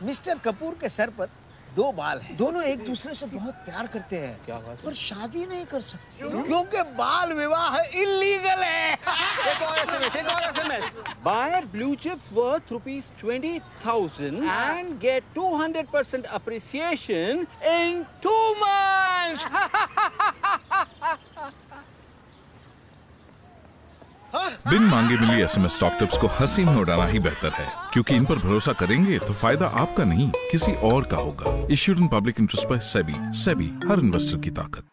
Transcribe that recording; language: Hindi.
मिस्टर कपूर के सर पर 2 बाल हैं। दोनों एक दूसरे से बहुत प्यार करते हैं। क्या बात है? पर शादी नहीं कर सकते क्योंकि बाल विवाह इल्लीगल है। एक और SMS. Buy blue chips worth ₹20,000 and get 200% appreciation in 2 months. बिन मांगे मिली SMS स्टॉक टिप्स को हंसी में उड़ाना ही बेहतर है, क्योंकि इन पर भरोसा करेंगे तो फायदा आपका नहीं किसी और का होगा। Issued in public interest by SEBI. SEBI, हर इन्वेस्टर की ताकत।